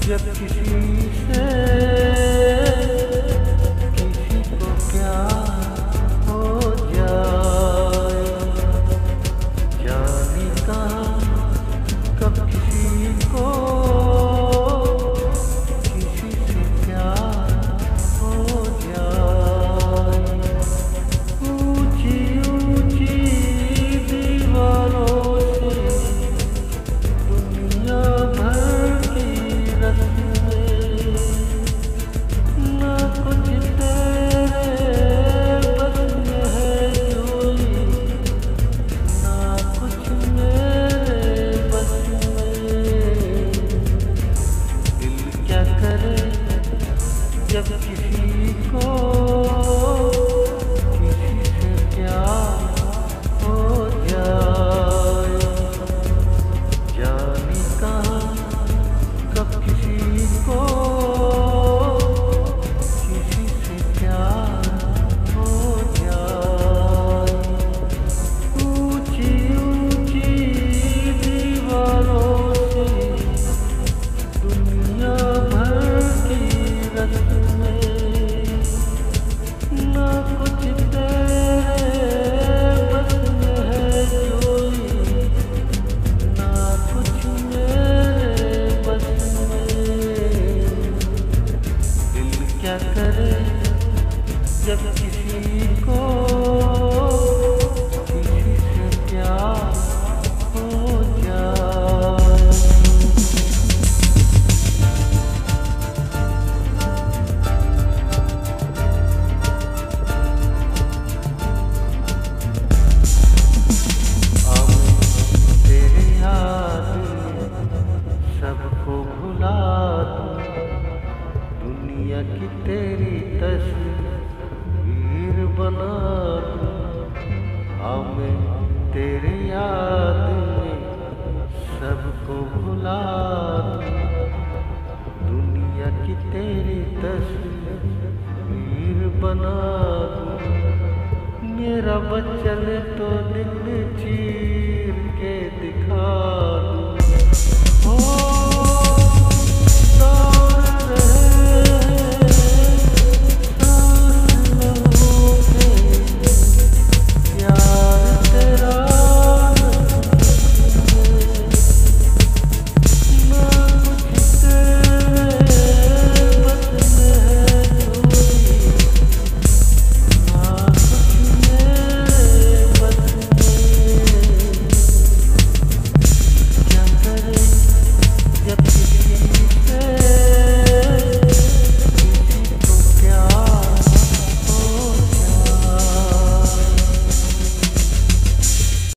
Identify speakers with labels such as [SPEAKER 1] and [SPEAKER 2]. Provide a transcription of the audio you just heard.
[SPEAKER 1] जब किसी से किसी को प्यार हो जाए, जाने कहाँ कब किसी को किसी से प्यार हो जाए। ऊंची ऊंची दीवारों से दुनिया भर की रस्में, ना कुछ तेरे बस में है जोई, ना कुछ मेरे बस में। दिल क्या करे जब किसी को किसी से प्यार हो जाए, जाने कहाँ कब किसी को किसी से प्यार हो जाए। ऊंची ऊंची दीवारों से दुनिया भर की रस्में, ना कुछ तेरे बस में है जोई, ना कुछ मेरे बस में। दिल क्या करे जब किसी को किसी से प्यार हो जाए। तेरे याद सबको भुला दूं, दुनिया की तेरी तस्वीर बना दूं। मैं तेरे याद में सबको भुला दूं, दुनिया की तेरी तस्वीर बना दूं। मेरा बचन तो दिल चीर के दिखा दूं,